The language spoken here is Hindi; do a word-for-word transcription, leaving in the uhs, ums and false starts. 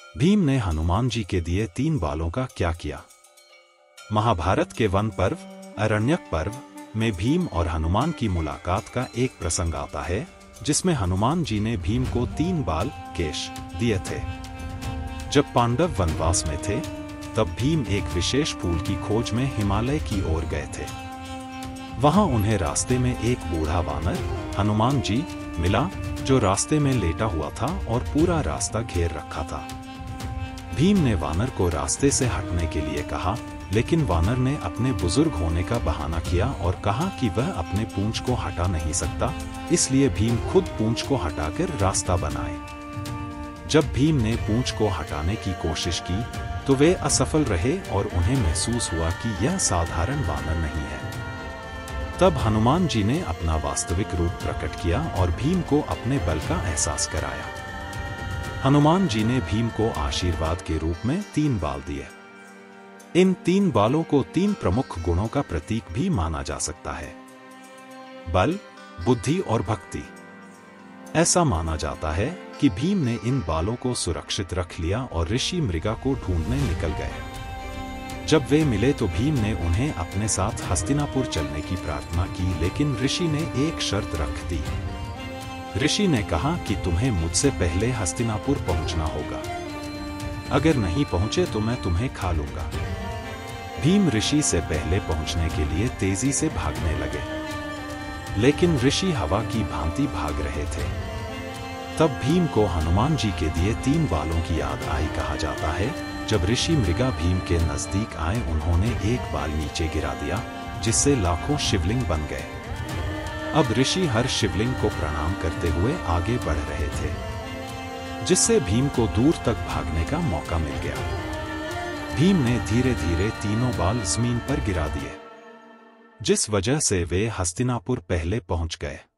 भीम ने हनुमान जी के दिए तीन बालों का क्या किया। महाभारत के वन पर्व अरण्यक पर्व में भीम और हनुमान की मुलाकात का एक प्रसंग आता है, जिसमें हनुमान जी ने भीम को तीन बाल केश दिए थे। जब पांडव वनवास में थे, तब भीम एक विशेष फूल की खोज में हिमालय की ओर गए थे। वहां उन्हें रास्ते में एक बूढ़ा वानर हनुमान जी मिला, जो रास्ते में लेटा हुआ था और पूरा रास्ता घेर रखा था। भीम ने वानर को रास्ते से हटने के लिए कहा, लेकिन वानर ने अपने बुजुर्ग होने का बहाना किया और कहा कि वह अपने पूंछ को हटा नहीं सकता, इसलिए भीम खुद पूंछ को हटाकर रास्ता बनाए। जब भीम ने पूंछ को हटाने की कोशिश की, तो वे असफल रहे और उन्हें महसूस हुआ कि यह साधारण वानर नहीं है। तब हनुमान जी ने अपना वास्तविक रूप प्रकट किया और भीम को अपने बल का एहसास कराया। हनुमान जी ने भीम को आशीर्वाद के रूप में तीन बाल दिए। इन तीन बालों को तीन प्रमुख गुणों का प्रतीक भी माना जा सकता है: बल, बुद्धि और भक्ति। ऐसा माना जाता है कि भीम ने इन बालों को सुरक्षित रख लिया और ऋषि मृगा को ढूंढने निकल गए। जब वे मिले तो भीम ने उन्हें अपने साथ हस्तिनापुर चलने की प्रार्थना की, लेकिन ऋषि ने एक शर्त रख दी। ऋषि ने कहा कि तुम्हें मुझसे पहले हस्तिनापुर पहुंचना होगा। अगर नहीं पहुंचे तो मैं तुम्हें खा लूंगा। भीम ऋषि से पहले पहुंचने के लिए तेजी से भागने लगे, लेकिन ऋषि हवा की भांति भाग रहे थे। तब भीम को हनुमान जी के दिए तीन बालों की याद आई। कहा जाता है, जब ऋषि मृगा भीम के नजदीक आए, उन्होंने एक बाल नीचे गिरा दिया, जिससे लाखों शिवलिंग बन गए। अब ऋषि हर शिवलिंग को प्रणाम करते हुए आगे बढ़ रहे थे, जिससे भीम को दूर तक भागने का मौका मिल गया। भीम ने धीरे धीरे तीनों बाल जमीन पर गिरा दिए, जिस वजह से वे हस्तिनापुर पहले पहुंच गए।